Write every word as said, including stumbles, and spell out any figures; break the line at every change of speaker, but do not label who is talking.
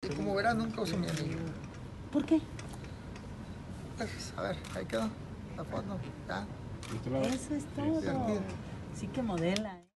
Y como verás, nunca uso mi anillo.
¿Por qué?
Pues, a ver, ahí quedó la foto. Ya.
Eso es todo. Sí que modela.